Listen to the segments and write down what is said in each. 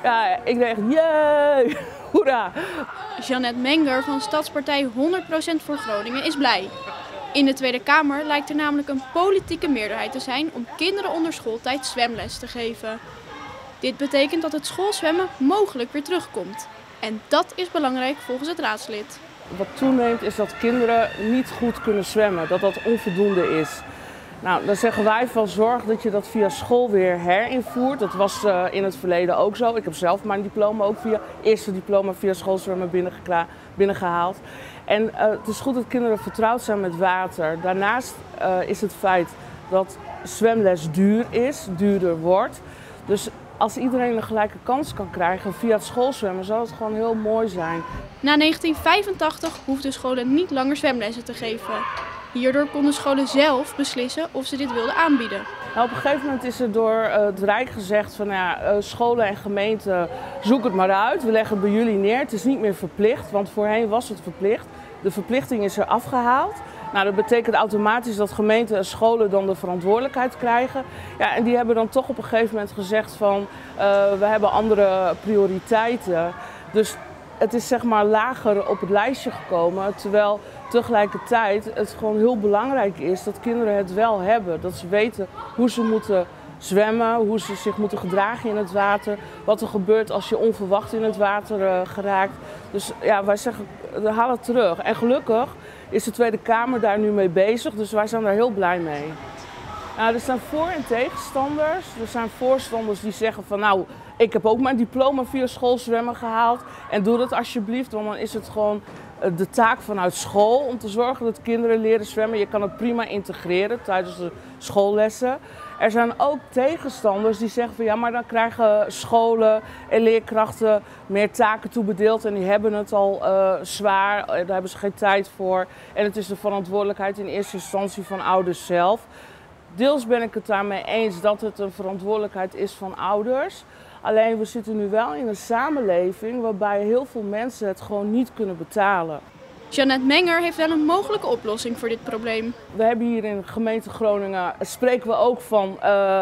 Ja, ik dacht, jee, hoera. Jeannette Menger van Stadspartij 100% voor Groningen is blij. In de Tweede Kamer lijkt er namelijk een politieke meerderheid te zijn om kinderen onder schooltijd zwemles te geven. Dit betekent dat het schoolzwemmen mogelijk weer terugkomt. En dat is belangrijk volgens het raadslid. Wat toeneemt is dat kinderen niet goed kunnen zwemmen, dat dat onvoldoende is. Nou, dan zeggen wij van zorg dat je dat via school weer herinvoert. Dat was in het verleden ook zo. Ik heb zelf mijn diploma ook eerste diploma via schoolzwemmen binnengehaald. En het is goed dat kinderen vertrouwd zijn met water. Daarnaast is het feit dat zwemles duurder wordt. Dus als iedereen een gelijke kans kan krijgen via het schoolzwemmen, zou het gewoon heel mooi zijn. Na 1985 hoefden scholen niet langer zwemlessen te geven. Hierdoor konden scholen zelf beslissen of ze dit wilden aanbieden. Nou, op een gegeven moment is er door het Rijk gezegd van scholen en gemeenten, zoek het maar uit. We leggen het bij jullie neer. Het is niet meer verplicht, want voorheen was het verplicht. De verplichting is er afgehaald. Nou, dat betekent automatisch dat gemeenten en scholen dan de verantwoordelijkheid krijgen. Ja, en die hebben dan toch op een gegeven moment gezegd van we hebben andere prioriteiten. Dus het is zeg maar lager op het lijstje gekomen, terwijl tegelijkertijd het gewoon heel belangrijk is dat kinderen het wel hebben. Dat ze weten hoe ze moeten zwemmen, hoe ze zich moeten gedragen in het water, wat er gebeurt als je onverwacht in het water geraakt. Dus ja, wij zeggen, haal het terug. En gelukkig is de Tweede Kamer daar nu mee bezig, dus wij zijn daar heel blij mee. Nou, er zijn voor- en tegenstanders. Er zijn voorstanders die zeggen van nou, ik heb ook mijn diploma via schoolzwemmen gehaald en doe dat alsjeblieft, want dan is het gewoon de taak vanuit school om te zorgen dat kinderen leren zwemmen. Je kan het prima integreren tijdens de schoollessen. Er zijn ook tegenstanders die zeggen van ja, maar dan krijgen scholen en leerkrachten meer taken toebedeeld en die hebben het al zwaar, daar hebben ze geen tijd voor. En het is de verantwoordelijkheid in eerste instantie van ouders zelf. Deels ben ik het daarmee eens dat het een verantwoordelijkheid is van ouders. Alleen we zitten nu wel in een samenleving waarbij heel veel mensen het gewoon niet kunnen betalen. Jeannette Menger heeft wel een mogelijke oplossing voor dit probleem. We hebben hier in de gemeente Groningen, spreken we ook van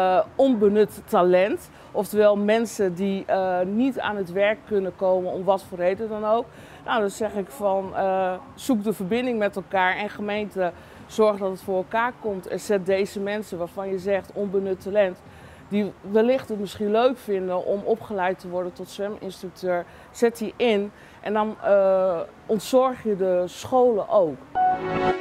onbenut talent. Oftewel mensen die niet aan het werk kunnen komen om wat voor reden dan ook. Nou, dan zeg ik van zoek de verbinding met elkaar en gemeente zorg dat het voor elkaar komt. En zet deze mensen waarvan je zegt onbenut talent, die wellicht het misschien leuk vinden om opgeleid te worden tot zweminstructeur, zet die in en dan ontzorg je de scholen ook.